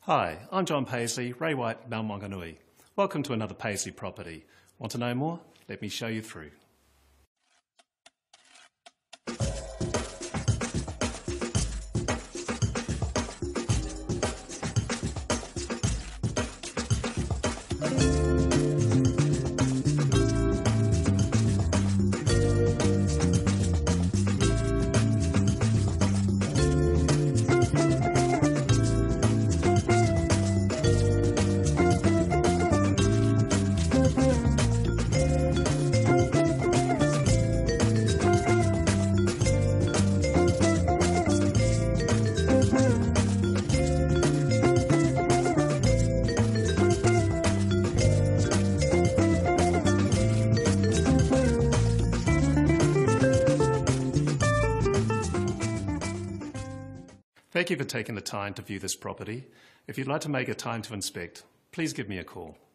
Hi, I'm John Pasley, Ray White, Mt Maunganui. Welcome to another Pasley property. Want to know more? Let me show you through. Thank you for taking the time to view this property. If you'd like to make a time to inspect, please give me a call.